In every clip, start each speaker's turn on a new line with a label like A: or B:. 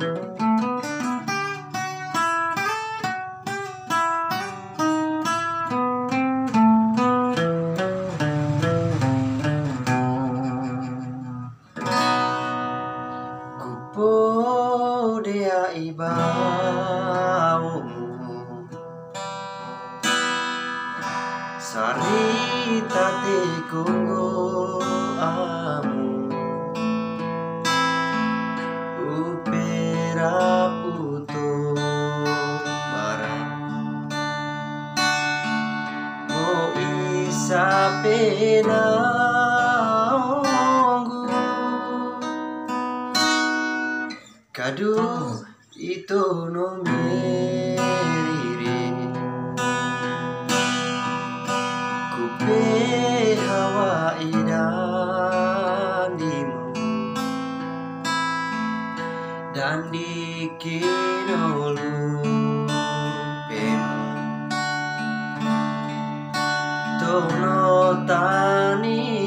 A: Podea ibau sarita te kunggo amu upera puto barang mo isa pena kadu itu no meriri kupe hawa idandimu dandi kinolupe tono tani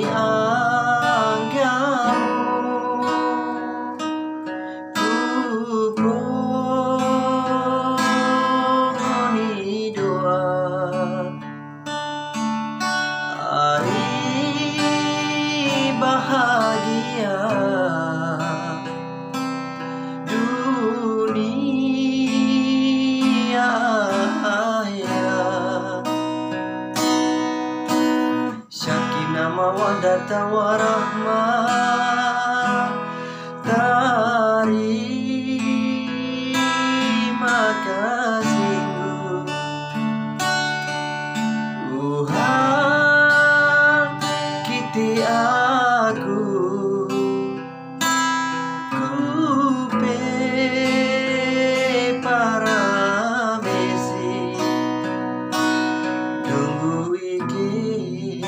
A: bahagia dunia akhirat sakinah mawaddah warahmah terima kasihku Tuhan kiti aku kupe para mesi tunggu iki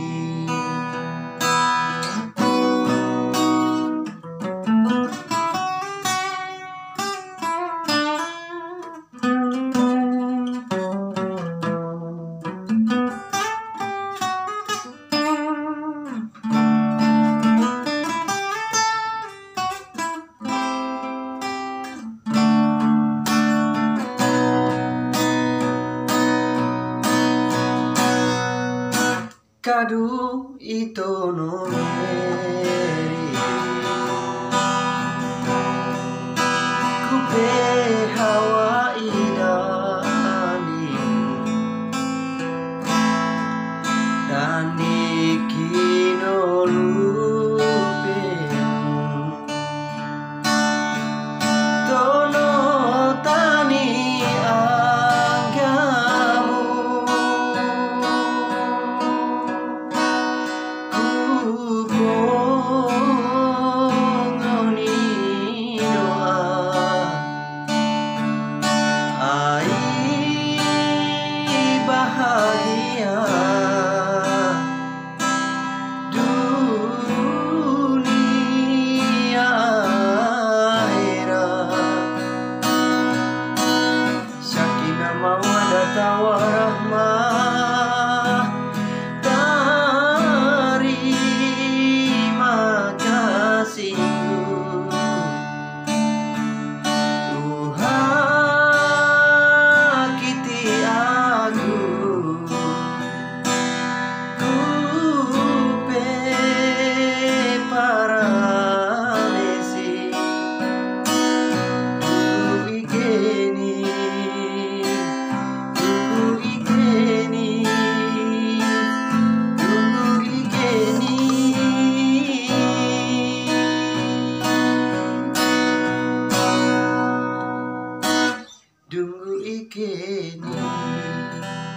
A: kadu itu no meri kupe hawa idani dandi kinolupe tono tani bahagia dunia akhirat sakinah mawaddah warahmah terima kasihku Tuhan kiti aku Dungu ikeni